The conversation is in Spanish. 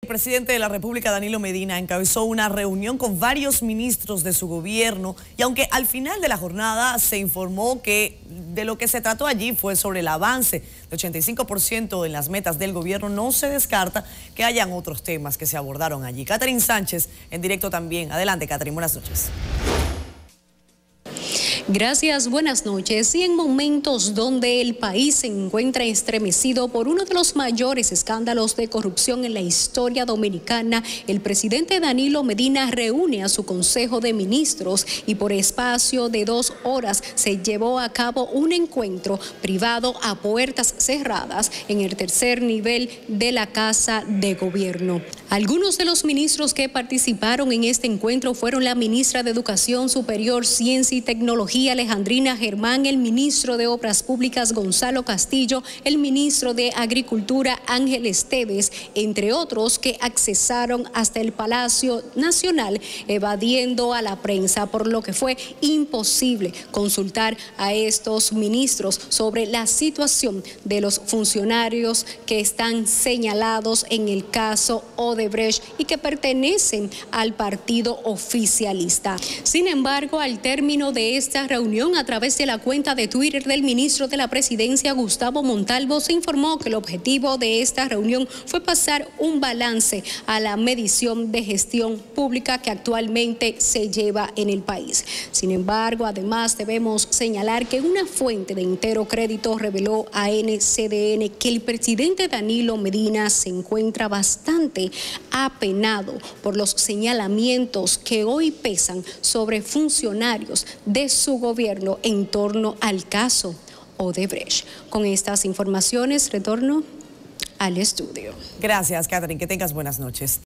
El presidente de la República, Danilo Medina, encabezó una reunión con varios ministros de su gobierno y aunque al final de la jornada se informó que de lo que se trató allí fue sobre el avance de 85% en las metas del gobierno, no se descarta que hayan otros temas que se abordaron allí. Catherine Sánchez, en directo también. Adelante, Catherine, buenas noches. Gracias, buenas noches. Y en momentos donde el país se encuentra estremecido por uno de los mayores escándalos de corrupción en la historia dominicana, el presidente Danilo Medina reúne a su Consejo de Ministros y por espacio de 2 horas se llevó a cabo un encuentro privado a puertas cerradas en el tercer nivel de la Casa de Gobierno. Algunos de los ministros que participaron en este encuentro fueron la ministra de Educación Superior, Ciencia y Tecnología, Alejandrina Germán, el ministro de Obras Públicas, Gonzalo Castillo, el ministro de Agricultura, Ángel Esteves, entre otros que accesaron hasta el Palacio Nacional evadiendo a la prensa, por lo que fue imposible consultar a estos ministros sobre la situación de los funcionarios que están señalados en el caso Odebrecht y que pertenecen al partido oficialista. Sin embargo, al término de esta reunión, a través de la cuenta de Twitter del ministro de la Presidencia, Gustavo Montalvo, se informó que el objetivo de esta reunión fue pasar un balance a la medición de gestión pública que actualmente se lleva en el país. Sin embargo, además debemos señalar que una fuente de Entero Crédito reveló a NCDN que el presidente Danilo Medina se encuentra bastante apenado por los señalamientos que hoy pesan sobre funcionarios de su gobierno en torno al caso Odebrecht. Con estas informaciones retorno al estudio. Gracias, Catherine. Que tengas buenas noches.